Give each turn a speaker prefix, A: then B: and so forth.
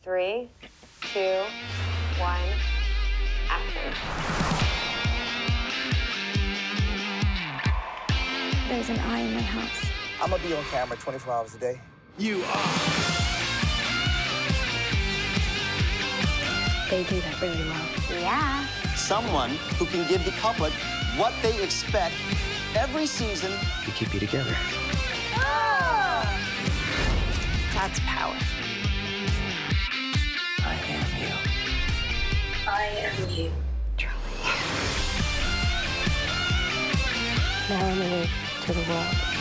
A: 3, 2, 1, action.
B: There's an eye in my house.
C: I'm gonna be on camera 24 hours a day.
D: You are.
B: They do that really well.
A: Yeah.
E: Someone who can give the public what they expect every season
D: To keep you together.
B: That's power.
D: I am you.
B: I am you. Charlie. Marry me to the world.